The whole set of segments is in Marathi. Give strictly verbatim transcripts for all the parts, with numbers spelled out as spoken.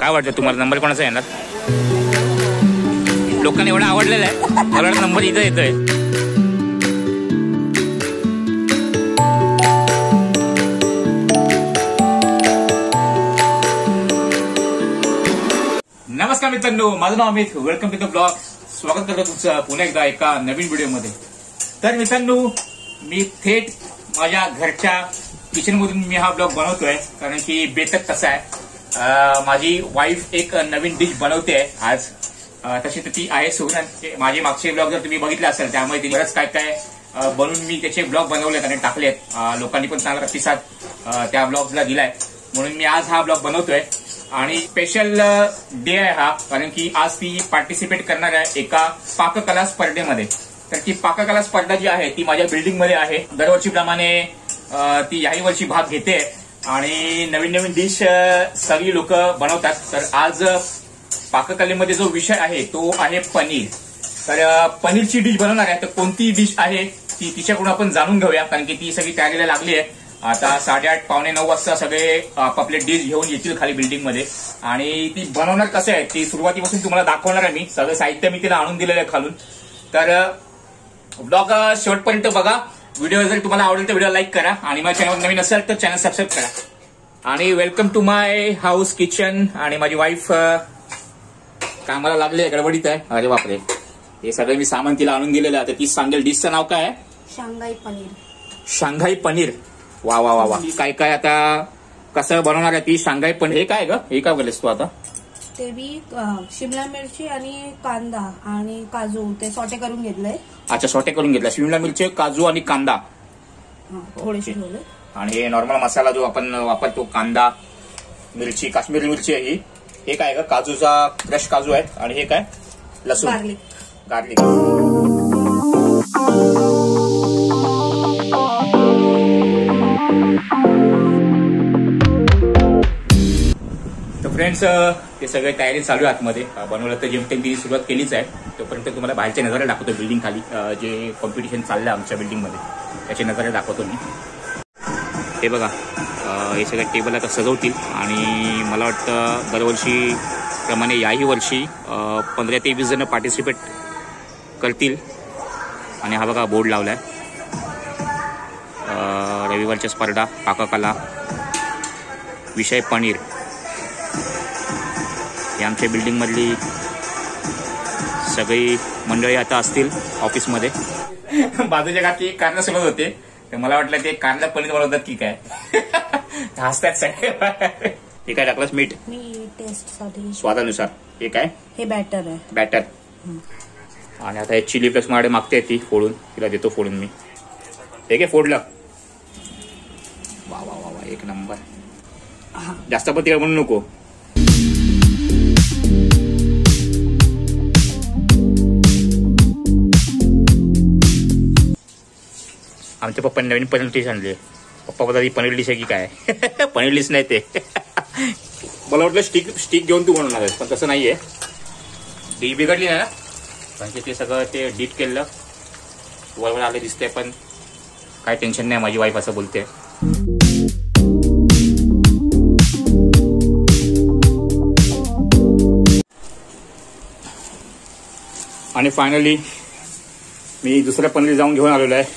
काय वाटतं तुम्हाला नंबर कोणाचा येणार? लोकांना एवढा आवडलेला आहे मला नंबर इथं येतोय. नमस्कार मित्रांनो, माझं नाव Amit. Welcome to the blog. स्वागत करतो तुमचं पुन्हा एकदा एका नवीन व्हिडिओमध्ये. तर मित्रांनो, मी थेट माझ्या घरच्या किचन मधून मी हा ब्लॉग बनवतोय, कारण की बेतच तसा आहे. माझी वाईफ एक नवीन डिश बनवते आज. तशी तर ती आहे सुगरण. माझे मागचे ब्लॉग जर तुम्ही बघितले असेल त्यामुळे तिने बरंच काय काय बनवून मी त्याचे ब्लॉग बनवलेत आणि टाकलेत. लोकांनी पण चांगला प्रतिसाद त्या ब्लॉग्सला दिलाय, म्हणून मी आज हा ब्लॉग बनवतोय. आणि स्पेशल डे आहे हा, कारण की आज ती पार्टिसिपेट करणार आहे एका पाककला स्पर्धेमध्ये. तर ती पाककला स्पर्धा जी आहे ती माझ्या बिल्डिंगमध्ये आहे. दरवर्षीप्रमाणे ती याही वर्षी भाग घेते आणि नवीन नवीन डिश सगळी लोक बनवतात. तर आज पाककलेमध्ये जो विषय आहे तो आहे पनीर. तर पनीरची डिश बनवणार आहे. तर कोणती डिश आहे ती तिच्याकडून आपण जाणून घेऊया, कारण की ती सगळी तयारीला लागली आहे. आता साडेआठ पावणे नऊ वाजता सगळे आपापले डिश घेऊन येतील खाली बिल्डिंगमध्ये, आणि ती बनवणार कसं आहे ती सुरुवातीपासून तुम्हाला दाखवणार आहे. मी सगळं साहित्य मी तिला आणून दिलेलं आहे खालून. तर ब्लॉग शेवटपर्यंत बघा. व्हिडिओ जर तुम्हाला आवडेल तर व्हिडिओ लाईक करा, आणि माझ्या चॅनल नवीन असेल तर चॅनल सबस्क्राईब करा. आणि welcome to my house kitchen. आणि माझी वाईफ कामाला लागली आहे, गडबडीत आहे. अरे बापरे, हे सगळं मी सामान तिला आणून दिलेलं आहे. तर ती सांगेल डिशचं नाव काय आहे. शांघाई पनीर. शांघाई पनीर. वा वा वा वा. काय काय आता कसं बनवणार आहे ती शांघाई पनीर. हे काय ग, हे काय बोललेस तू आता? ते बी शिमला मिरची आणि कांदा आणि काजू ते सॉटे करून घेतलंय. अच्छा, सॉटे करून घेतला. शिमला मिरची, काजू आणि कांदा थोडेसे ठेवले. आणि हे नॉर्मल मसाला जो आपण वापरतो, कांदा, मिरची, काश्मीरी मिरची आहे ही. हे काय ग, काजूचा क्रश काजू आहे. आणि हे काय, लसूण, गार्लिक. गार्लिक. फ्रेंड्स, ते सगळे तयारी चालू आहे आतमध्ये. बनवलं तर जेमतेम ती सुरुवात केलीच आहे. तोपर्यंत तुम्हाला बाहेरच्या नजारे दाखवतो. बिल्डिंग खाली जे कॉम्पिटिशन चाललं आहे आमच्या बिल्डिंगमध्ये त्याचे नजारे दाखवतो मी. हे बघा, हे सगळे टेबल आता सजवतील, आणि मला वाटतं दरवर्षी प्रमाणे याही वर्षी पंधरा ते वीस जण पार्टिसिपेट करतील. आणि हा बघा बोर्ड लावला आहे, रविवारच्या स्पर्धा पाककला, विषय पनीर. ही आमच्या बिल्डिंगमधली सगळी मंडळी आता असतील ऑफिसमध्ये. बाजूच्या काकी कारला सोबत होते, तर मला वाटलं ते कारला पनीर बनवतात की काय. हसतात सगळे. हे काय टाकलंस? मीठ. मी टेस्टसाठी स्वादानुसार. हे काय? हे बॅटर आहे. बॅटर. आणि आता हे चिली फ्लेक्स माझ्याकडे मागते ती फोडून, तिला देतो फोडून मी. हे काय फोडलं? वा वा वा वा, एक नंबर. जास्त पण तिला म्हणू नको. आमच्या पप्पांनी नवीन पनीर डिश आणली. पप्पा बघा ही पनीर डिश आहे की काय. पनीर डिश नाही ते. मला वाटलं स्टिक स्टिक घेऊन तू बनवणार आहेस, पण तसं नाहीये. डिश बिघडली ना, कारण ते सगळं ते डीप केलं वरवर आले दिसते, पण काय टेन्शन नाही. माझी वाईफ असं बोलते. आणि फायनली मी दुसऱ्या पनीर जाऊन घेऊन आलेलो आहे.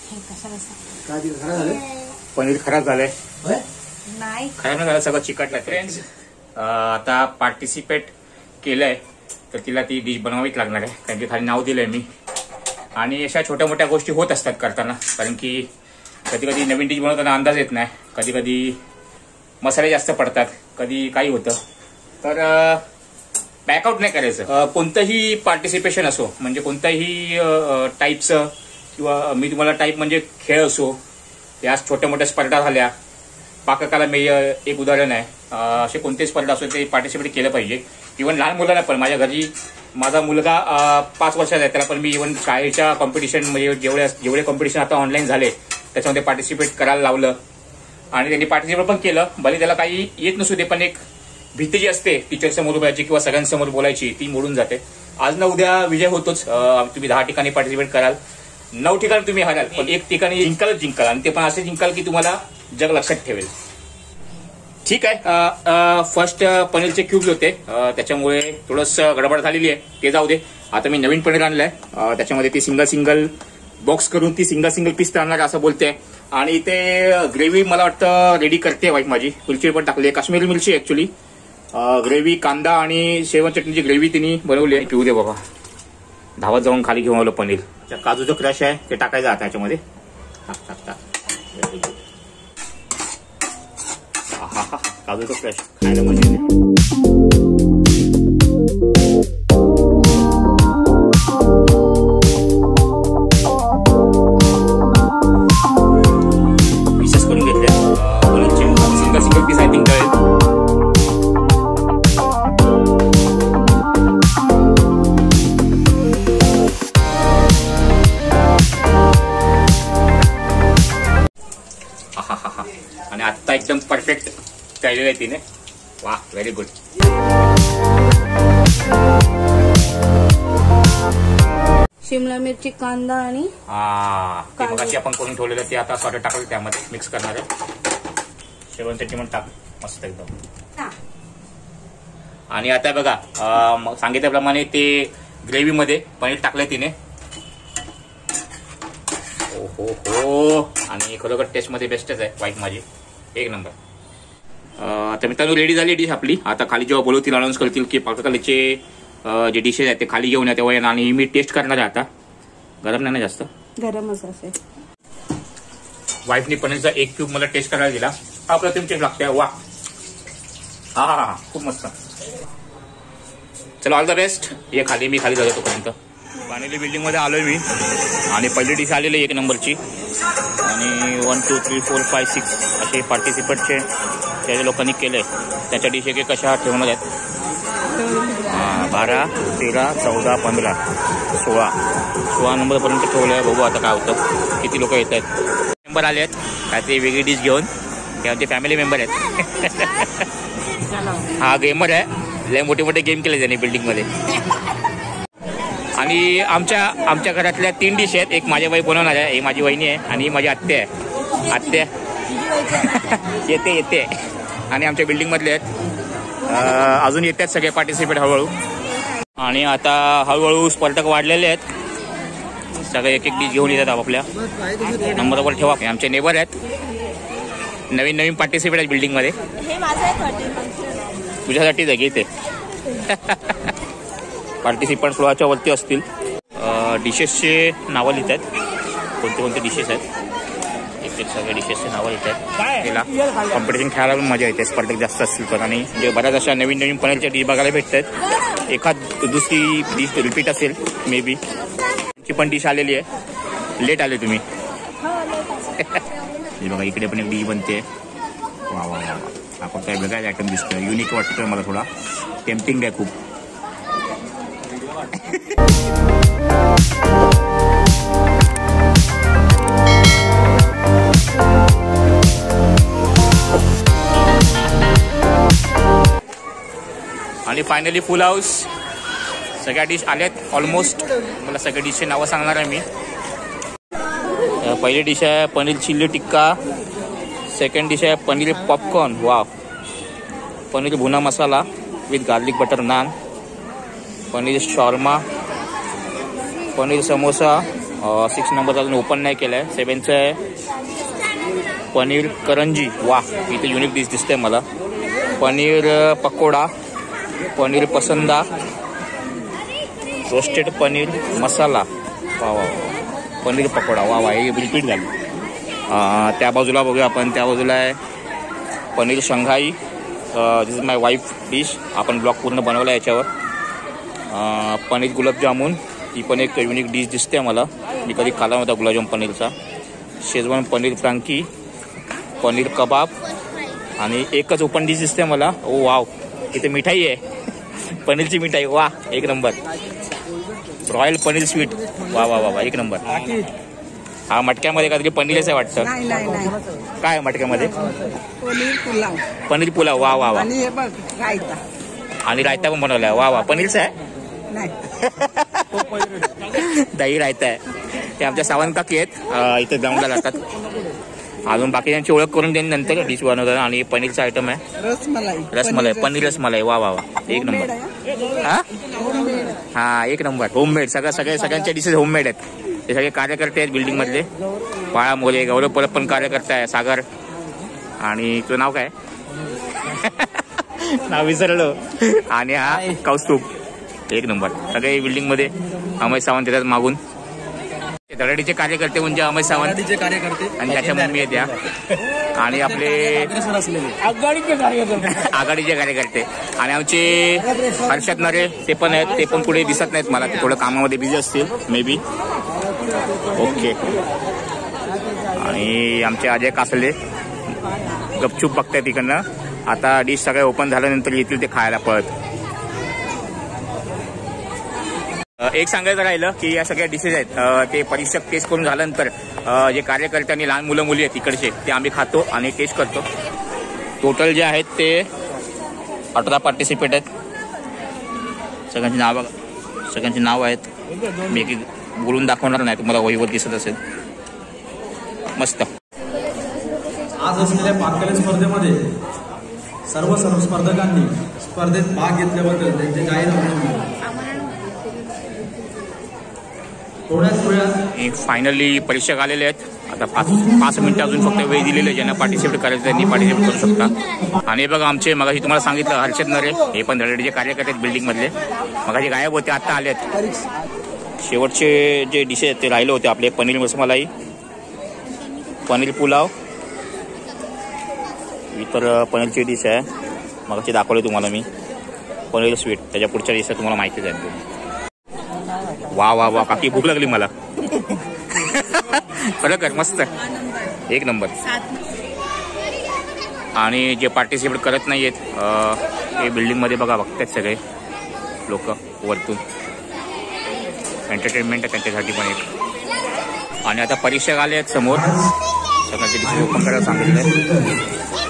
पनीर खराब झालंय. नाही खराब नाही झालं, सगळं चिकटलं. फ्रेंड्स, आता पार्टिसिपेट केलंय तर तिला ती डिश बनवावीच लागणार आहे, कारण की खाली नाव दिलंय मी. आणि अशा छोट्या मोठ्या गोष्टी होत असतात करताना, कारण की कधी कधी नवीन डिश बनवताना अंदाज येत नाही. कधी कधी मसाले जास्त पडतात, कधी काही होतं. तर बॅकआउट नाही करायचं. कोणतंही पार्टिसिपेशन असो, म्हणजे कोणत्याही टाईपचं, किंवा मी तुम्हाला टाईप म्हणजे खेळ असो, या छोट्या मोठ्या स्पर्धा झाल्या. पाककला मी एक उदाहरण आहे. असे कोणते स्पर्धा असो ते पार्टिसिपेट केलं पाहिजे. इव्हन लहान मुलांना पण. माझ्या घरी माझा मुलगा पाच वर्षाचा आहे, त्याला पण मी इव्हन शाळेच्या कॉम्पिटिशन, म्हणजे जेवढे जेवढे कॉम्पिटिशन आता ऑनलाईन झाले त्याच्यामध्ये पार्टिसिपेट करायला लावलं, आणि त्यांनी पार्टिसिपेट पण केलं. भले त्याला काही येत नसू दे, पण एक भीती जी असते टीचरसमोर बोलायची किंवा सगळ्यांसमोर बोलायची, ती मोडून जाते. आज ना उद्या विजय होतोच. तुम्ही दहा ठिकाणी पार्टिसिपेट कराल, नऊ ठिकाणी तुम्ही हराल, पण एक ठिकाणी जिंकालच जिंकाल, आणि ते पण असे जिंकाल की तुम्हाला जग लक्षात ठेवेल. ठीक आहे. फर्स्ट पनीरचे क्यूब्स होते अ, त्याच्यामुळे थोडस गडबड झालेली आहे, ते जाऊ दे. आता मी नवीन पनीर आणलंय, अ, त्याच्यामध्ये ती सिंगल सिंगल बॉक्स करून ती सिंगल सिंगल पीस आणणार असं बोलते. आणि ते ग्रेव्ही मला वाटतं रेडी करते वाईफ माझी. मिरची पण टाकली, काश्मीरी मिरची ऍक्च्युली. ग्रेव्ही, कांदा आणि शेवण चटणीची ग्रेव्ही तिने बनवली आहे. पिऊ दे बाबा. धावत जाऊन खाली घेऊन आलो पनीर. काजूचं क्रश आहे ते टाकायचं आता याच्यामध्ये. टाक टाक टाक. हा हा काजूचं क्रश खायला मजा येते. पीसेस करून घेतले पनीरचे. Single single piece I think कळेल. आणि आता एकदम परफेक्ट तळलेलं आहे तिने. वा, व्हेरी गुड. शिमला मिरची, कांदा आणि हा ते मगाशी आपण करून ठेवलेलं ते आता सॉटे टाकलं त्यामध्ये मिक्स करणार आहे. शेवण चटणी पण टाक मस्त एकदम. आणि आता बघा अं, सांगितल्याप्रमाणे ते ग्रेव्ही मध्ये पनीर टाकलंय तिने. हो हो हो. आणि खरोखर टेस्ट मध्ये बेस्टच आहे वाईट माझी, एक नंबर. आता मित्रांनो रेडी झाली डिश आपली. आता खाली जेव्हा बोलवतील अनाऊन्स करतील की पाककलेचे जे डिशेस आहेत ते खाली घेऊन या तेव्हा येणार. आणि मी टेस्ट करणार आहे आता. गरम नाही ना जास्त, गरमच असेल. वाईफनी पनीरचा एक क्यूब मला टेस्ट करायला दिला. हा प्रतिम टेस्ट लागते. वा, हा हा हा खूप मस्त. चला ऑल द बेस्ट. ये खाली, मी खाली जातो तोपर्यंत. बानेली बिल्डिंग मध्ये आलोय मी आणि पहिली डिश आलेली एक नंबरची. आणि one two three four five six असे पार्टिसिपेटचे त्या लोकांनी केले. त्याच्या डिश एक कशा ठेवणार आहेत. हां, बारा तेरा चौदा पंधरा सोळा सोळा नंबरपर्यंत ठेवलं आहे. बघू आता काय होतं, किती लोक येत आहेत. मेंबर आले आहेत काहीतरी वेगळी डिश घेऊन. ते आमचे फॅमिली मेंबर आहेत. हा गेमर आहे, लय मोठे मोठे गेम केले त्यांनी बिल्डिंगमध्ये. आणि आमच्या आमच्या घरातल्या तीन डिश आहेत. एक माझ्या बाई बनवणार आहे, एक माझी वहिनी आहे आणि माझी आत्या आहे. आत्या येते येते आणि आमच्या बिल्डिंग मधले आहेत. अजून येतात सगळे पार्टिसिपेट हळूहळू. आणि आता हळूहळू स्पर्धक वाढलेले आहेत. सगळे एक एक डिश घेऊन येतात आपापल्या नंबरवर ठेवा. आमचे नेबर आहेत, नवीन नवीन पार्टिसिपेट आहेत बिल्डिंग मध्ये. तुझ्यासाठीच आहे घेते. पार्टिसिपंट फ्लोअरच्या वरती असतील. डिशेसचे नावं लिहित आहेत, कोणते कोणते डिशेस आहेत. एक एक सगळ्या डिशेसचे नावं लिहित आहेत. त्याला कॉम्पिटिशन खेळायला पण मजा येते स्पर्धक जास्त असतील तर. आणि जे बऱ्याच अशा नवीन नवीन पनीरच्या डिश बघायला भेटत आहेत. एखाद दुसरी डिश रिपीट असेल मे बी. ची पण डिश आलेली आहे. लेट आले तुम्ही. हे बघा इकडे पण एक डिश बनते. वा वा वा, आपण काय वेगळाच आयटम दिसतोय, युनिक वाटतोय मला. थोडा टेम्पटिंग आहे खूप. आणि फायनली फुल हाऊस. सगळ्या डिश आल्यात ऑलमोस्ट. मला सगळ्या डिशचे नावं सांगणार आहे मी. पहिली डिश आहे paneer chilli tikka. Second dish आहे paneer popcorn. Wow. Paneer bhuna masala with garlic butter naan. Paneer shawarma. Paneer samosa. Six number अजून ओपन नाही केलं आहे. सेवनचं आहे पनीर करंजी. वा, इथे युनिक डिश दिसते मला. पनीर पकोडा. पनीर पसंदा. रोस्टेड पनीर मसाला. वा वा. पनीर पकोडा. वा वा, हे रिपीट झाली. त्या बाजूला बघूया आपण. त्या बाजूला आहे paneer Shanghai. This is my wife dish. आपण ब्लॉग पूर्ण बनवला याच्यावर. पनीर गुलाबजामुन. ही पण एक युनिक डिश दिसते मला. मी कधी खाला नव्हता गुलाबजाम पनीरचा. शेजवान पनीर फ्रांकी. पनीर कबाब. आणि एकच ओपन डिश दिसते मला. ओ वाव, इथे मिठाई आहे. पनीरची मिठाई. वा, एक नंबर. Royal paneer sweet. वा वा वा वा, एक नंबर. हा मटक्यामध्ये काहीतरी पनीरच आहे वाटतं. काय मटक्यामध्ये? पनीर पुलाव. पनीर पुलाव. वा वा वा. आणि हे बघ रायता. आणि रायता पण बनवलाय. वा वा, पनीरचा आहे. दही रायता आहे. ते आमच्या सावंत काकी आहेत, इथे ग्राउंडला जातात. अजून बाकीच्यांची ओळख करून देईन नंतर डिश बनवताना. आणि पनीरचा आयटम आहे रसमलाई. रसमलाई, पनीर रसमलाई. वा वा वा, एक नंबर. हा हा एक नंबर. होममेड सगळं, सगळे सगळ्यांच्या डिशेस होममेड आहेत. हे सगळे कार्यकर्ते आहेत बिल्डिंग मधले. बाळा मोरे, गौरव परब पण कार्यकर्ता आहे, सागर. आणि तुझं नाव काय? नाव विसरलो. आणि हा कौस्तुभ. एक नंबर. सगळे बिल्डिंग मध्ये अमय सावंत येतात मागून. दराडीचे कार्यकर्ते म्हणजे अमय सावंत कार्यकर्ते आणि त्याच्या मम्मी आहेत त्या. आणि आपले आघाडीचे कार्यकर्ते आघाडीचे कार्यकर्ते आणि आमचे हर्षद नरे ते पण आहेत. ते पण पुढे दिसत नाहीत मला, ते थोडं कामामध्ये बिझी असतील मे बी. ओके. आणि आमचे अजय कासले गपचूप बघताय तिकडनं. आता डिश सगळे ओपन झाल्यानंतर येतील ते खायला पळत. एक सांगायचं राहिलं की या सगळ्या डिशेस आहेत ते परीक्षक टेस्ट करून झाल्यानंतर जे कार्यकर्ते आणि लहान मुलं मुली आहेत तिकडचे ते आम्ही खातो आणि टेस्ट करतो. टोटल जे आहेत ते अठरा पार्टिसिपेट आहेत. सगळ्यांची नाव सगळ्यांची नाव आहेत. मी एक बोलून दाखवणार नाही, तुम्हाला वहीवर दिसत असेल. मस्त. आज असलेल्या पाककले स्पर्धेमध्ये सर्व सर्व स्पर्धकांनी स्पर्धेत भाग घेतल्याबद्दल त्यांचे जाहीर अभिनंदन. थोड्याच वेळात फायनली परीक्षक आलेले आहेत. आता पाच पाच मिनिटं अजून फक्त वेळ दिलेले. ज्यांना पार्टिसिपेट करायचं त्यांनी पार्टिसिपेट करू शकता. आणि बघा आमचे मगाशी तुम्हाला सांगितलं हर्षद नरे हे पण दराडीचे कार्यकर्ते आहेत बिल्डिंग मधले. मगाशी गायब होते, आता आले आहेत. शेवटचे जे डिशेस आहेत ते राहिले होते आपले पनीर रसमलाई, पनीर पुलाव, इतर पनीरची डिश आहे मगाशी दाखवले तुम्हाला मी. पनीर स्वीट, त्याच्या पुढच्या डिश तुम्हाला माहितीच आहे. वा वा वा, काकी भूक लागली मला. खरं कर मस्त, एक नंबर. आणि जे पार्टिसिपेट करत नाही आहेत हे बिल्डिंग मध्ये बघा बघतात सगळे लोक वरतून. एंटरटेनमेंट आहे त्यांच्यासाठी पण एक. आणि आता परीक्षक आले आहेत समोर. सगळ्यांचे डिश ओपन करायला सांगितलं.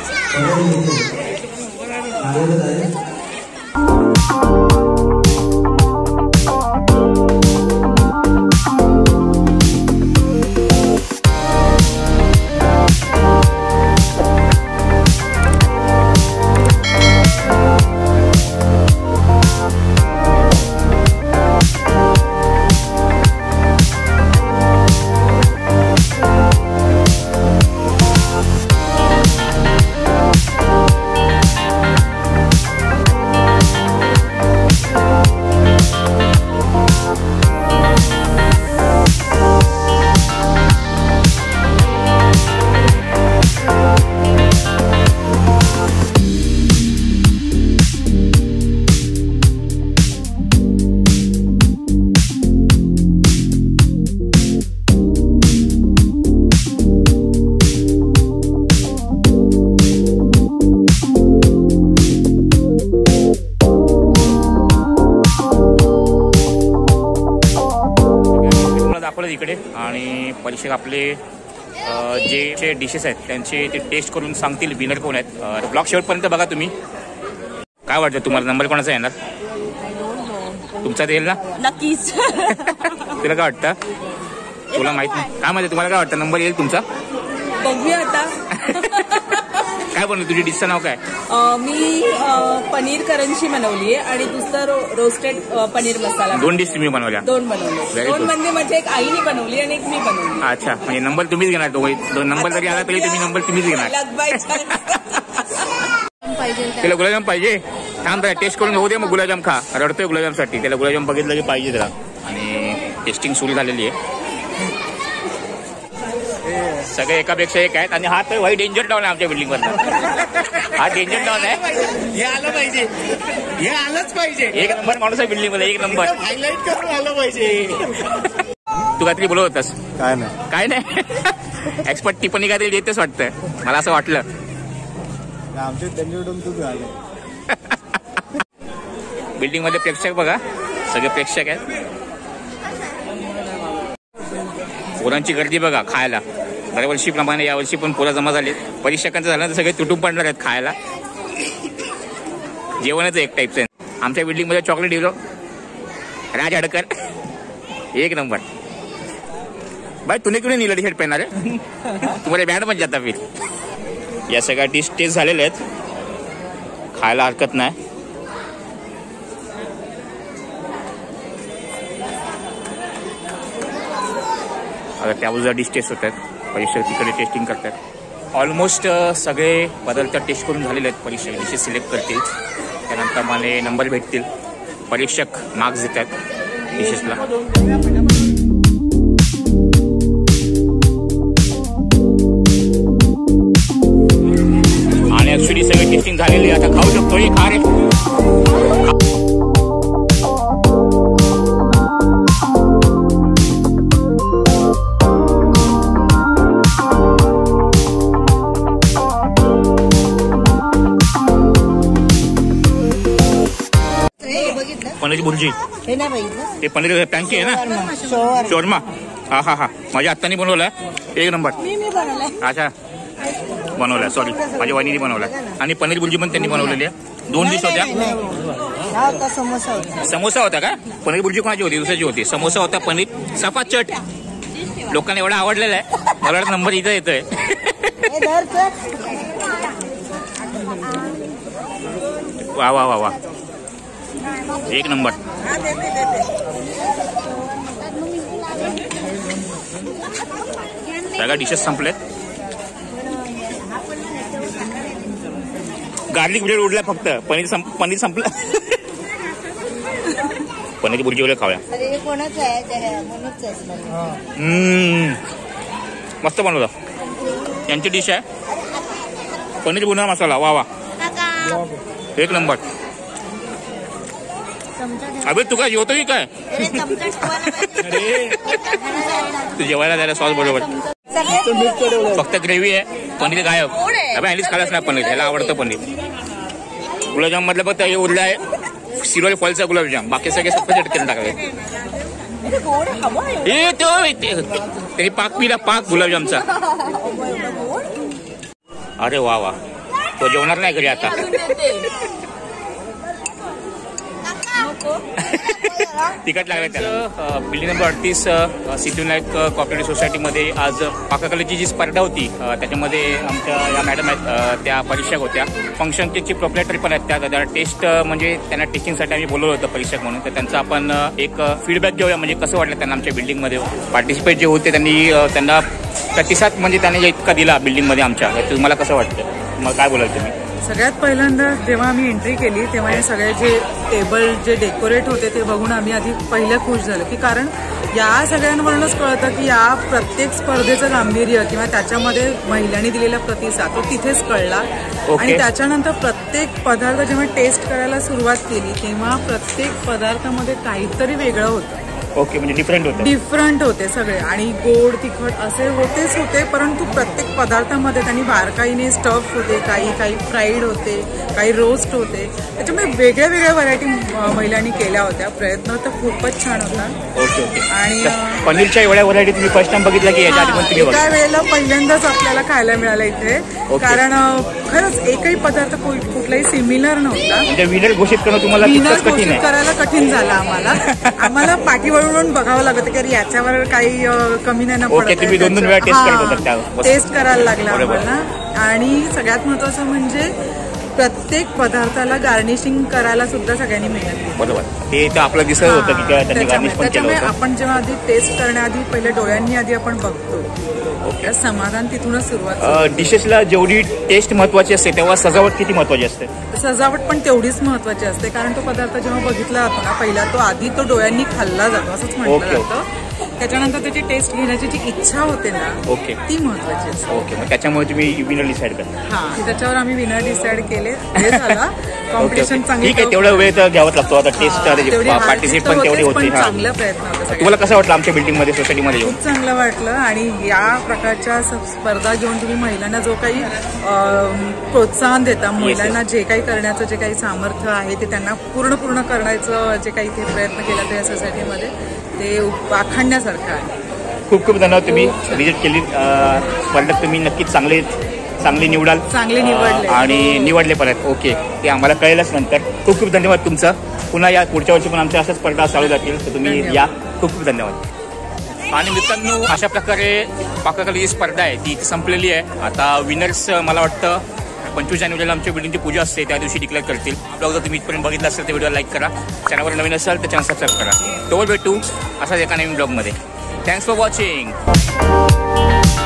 इकडे. आणि परीक्षक आपले जे डिशेस आहेत त्यांचे ते टेस्ट करून सांगतील विनर कोण आहेत. ब्लॉग शेवटपर्यंत बघा तुम्ही. काय वाटतं तुम्हाला नंबर कोणाचा येणार? तुमचा येईल ना? नक्कीच. तुला काय वाटतं? तुला माहित नाही काय माहिती, तुम्हाला काय वाटतं नंबर येईल तुमचा? बघूया आता. काय बनवलं? तुझी डिशचं नाव काय? मी पनीर करंजी बनवली आहे आणि दुसरं रोस्टेड पनीर मसाला. दोन डिश तुम्ही बनवल्या? दोन बनवले. दोन म्हणजे म्हणजे एक आईने बनवली आणि एक मी बनवली. अच्छा, म्हणजे नंबर तुम्हीच घेणार. दोन नंबर जरी आला तरी तुम्ही नंबर तुम्हीच घेणार. त्याला गुलाबजाम पाहिजे? थांब टेस्ट करून होऊ दे मग. गुलाबजाम खा. रडतोय गुलाबजामसाठी. त्याला गुलाबजाम बघितलं की पाहिजे त्याला. आणि टेस्टिंग सुरू झालेली आहे. सगळे एकापेक्षा एक आहेत. आणि हा तर वाई डेंजर डाऊन आहे आमच्या बिल्डिंग मधला. हा डेंजर डाऊन आहे. हे आलं पाहिजे, हे आलंच पाहिजे. एक नंबर माणूस आहे बिल्डिंग मध्ये, एक नंबर. हायलाइट करून आलं पाहिजे. तू काहीतरी बोलत होतास? काय नाही काय नाही. एक्सपर्ट टिप्पणी काहीतरी देतेच वाटतं, मला असं वाटलं. आमच्या त्यांच्याकडून तू झालं. बिल्डिंग मध्ये प्रेक्षक बघा, सगळे प्रेक्षक आहेत. पोरांची गर्दी बघा खायला. दरवर्षीप्रमाणे यावर्षी पण पोरं जमा झाले. परीक्षकांचं झालं तर सगळे तुटून पडणार आहेत खायला. जेवणच एक टाईपचं आहे. आमच्या बिल्डिंग मध्ये चॉकलेट हिरो राज हडकर एक नंबर. भाई तूने क्यों नीला टी शर्ट पहना रे? तुम्हारे बँड पण जाता फिर. या सगळ्या डिश टेस्ट झालेल्या आहेत, खायला हरकत नाही. आता त्या बाजूला डिश टेस्ट होत आहेत, परीक्षक तिकडे टेस्टिंग करतात. ऑलमोस्ट सगळे पदार्थ टेस्ट करून झालेले आहेत. परीक्षक डिशेस सिलेक्ट करतील, त्यानंतर मला नंबर भेटतील. परीक्षक मार्क्स देतात डिशेसला. आणि ऍक्च्युली सगळी टेस्टिंग झालेली आता खाऊ शकतो. हे खा रे. पनीर भुर्जी, ते पनीर पॅनकेक आहे ना, शोरमा. हा हा हा माझ्या आत्तानी बनवलाय, एक नंबर. अच्छा बनवलाय, सॉरी माझ्या वहिनीने बनवलाय. आणि पनीर भुर्जी पण त्यांनी बनवलेली आहे. दोन डिश होत्या. समोसा होता का? पनीर भुर्जी कोणाची होती? दुसऱ्याची होती. समोसा होता, पनीर सफाचट. लोकांना एवढा आवडलेला आहे, मला वाटतं नंबर इथं येतोय. वा वा वा वा एक नंबर. सगळ्या डिशेस संपलेत. गार्लिक ब्रेड उडलाय फक्त, पनीर संप पनीर संपलं. पनीर भुर्जी वगैरे खाऊया. हम्म मस्त बनवलं. यांची डिश आहे पनीर बुना मसाला. वा वा एक नंबर. अबे तू काय जेवतो की काय? तू जेवायला द्यायला सॉस बरोबर. फक्त ग्रेव्ही आहे, पनीर गायब. अबे ॲलिस खालाच नाही पनीर, ह्याला आवडतं पनीर. गुलाबजाम मधलं फक्त हे उरलं आहे सिरोली फॉलचा गुलाबजाम, बाकी सगळे सफेद केलं टाकले. हे तो त्यांनी पाक पिला, पाक गुलाबजामचा. अरे वा वा, तो जेवणार नाही घरी आता. तिकट लागले त्याला. बिल्डिंग नंबर अडतीस सिद्धिविनायक कॉपरेटिव्ह सोसायटीमध्ये आज पाककलेची जी स्पर्धा होती त्याच्यामध्ये आमच्या या मॅडम आहेत, त्या परीक्षक होत्या. फंक्शनचे चीफ प्रोप्रायटर पण आहेत. त्या त्या टेस्ट म्हणजे त्यांना टेस्टिंगसाठी आम्ही बोलवलं होतं परीक्षक म्हणून. तर त्यांचा आपण एक फीडबॅक घेऊया, म्हणजे कसं वाटलं त्यांना आमच्या बिल्डिंगमध्ये पार्टिसिपेट जे होते त्यांनी त्यांना प्रतिसाद म्हणजे त्यांनी इतका दिला बिल्डिंगमध्ये आमच्या. तुम्हाला कसं वाटतं, मग काय बोलाल तुम्ही? सगळ्यात पहिल्यांदा जेव्हा आम्ही एंट्री केली तेव्हा हे सगळे जे टेबल जे डेकोरेट होते ते बघून आम्ही आधी पहिलं खुश झालं, की कारण या सगळ्यांवरूनच कळतं की या प्रत्येक स्पर्धेचं गांभीर्य किंवा त्याच्यामध्ये महिलांनी दिलेला प्रतिसाद तो तिथेच कळला. आणि त्याच्यानंतर प्रत्येक पदार्थ जेव्हा टेस्ट करायला सुरुवात केली तेव्हा प्रत्येक पदार्थामध्ये काहीतरी वेगळं होतं. ओके, म्हणजे डिफरंट होते डिफरंट होते सगळे. आणि गोड तिखट असे होतेच होते, परंतु प्रत्येक पदार्थामध्ये त्यांनी बारकाईने स्टफ होते, काही काही फ्राईड होते, काही रोस्ट होते. त्याच्यामुळे वेगळ्या वेगळ्या व्हरायटी महिलांनी केल्या होत्या. प्रयत्न तर खूपच छान होता. Okay okay. आणि पनीरच्या एवढ्या व्हरायटी तुम्ही फर्स्ट टाइम बघितला की याच्या आधी पण तुम्ही एका वेळेला पहिल्यांदाच आपल्याला खायला मिळालं इथे, कारण खरंच एकही पदार्थ कुठलाही सिमिलर नव्हता. म्हणजे विनर घोषित करणं तुम्हाला विनर घोषित करायला कठीण झालं आम्हाला. आम्हाला पाठीवळून बघावं लागतं की याच्यावर काही कमी नाही ना पडत. टेस्ट करायला लागला आम्हाला. आणि सगळ्यात महत्वाचं म्हणजे प्रत्येक पदार्थाला गार्निशिंग करायला सुद्धा सगळ्यांनी मेहनत केली. बरोबर, ते तर आपलं दिसत होतं की त्यांनी गार्निश पण केलं होतं. आपण जेव्हा आधी टेस्ट करण्याआधी पहिले डोळ्यांनी आधी आपण बघतो, समाधान तिथूनच सुरुवात. डिशेसला जेवढी टेस्ट महत्वाची असते तेव्हा सजावट किती महत्वाची असते? सजावट पण तेवढीच महत्वाची असते, कारण तो पदार्थ जेव्हा बघितला जातो ना पहिला, तो आधी तो डोळ्यांनी खाल्ला जातो असंच म्हटलं जातं. त्याच्यानंतर त्याची टेस्ट घेण्याची जी इच्छा होते ना, ओके, ती महत्वाची असते. ओके, मग त्याच्यामुळे तुम्ही विनर डिसाईड करा. हा, त्याच्यावर आम्ही विनर डिसाईड केले. हे झाला कॉम्पिटिशन चांगली. ठीक आहे, तेवढा वेळ तर घ्यावाच लागतो. आता टेस्ट पार्टिसिपेट पण तेवढी होते. चांगला प्रयत्न होता. तुम्हाला कसं वाटलं आमच्या बिल्डिंगमध्ये, सोसायटीमध्ये? खूप चांगलं वाटलं. आणि या प्रकारच्या स्पर्धा घेऊन तुम्ही महिलांना जो काही प्रोत्साहन देता, महिलांना जे काही करण्याचं जे काही सामर्थ्य आहे ते त्यांना पूर्ण पूर्ण करण्याचं जे काही ते प्रयत्न केला त्या सोसायटीमध्ये, ते वाखाणण्यासारखं आहे. खूप खूप धन्यवाद. तुम्ही विजिट केली स्पर्धेत, तुम्ही नक्कीच चांगले चांगले निवडाल. चांगले निवडले आणि निवडले परत. ओके, ते आम्हाला कळेलच नंतर. खूप खूप धन्यवाद तुमचं. पुन्हा या पुढच्या वर्षी पण आमच्या अशा स्पर्धा चालू जातील, तर तुम्ही या. खूप खूप धन्यवाद. आणि मित्रांनो अशा प्रकारे पाककलेची स्पर्धा आहे ती संपलेली आहे. आता विनर्स मला वाटतं पंचवीस जानेवारीला आमच्या बिल्डिंगची पूजा असते त्या दिवशी डिक्लेअर करतील. ब्लॉग जर तुम्ही इथपर्यंत बघितला असेल तर व्हिडिओ लाईक करा. चॅनलवर नवीन असेल तर चॅनल सबस्क्राईब करा. तोवर भेटू असाच एका नवीन ब्लॉगमध्ये. Thanks for watching.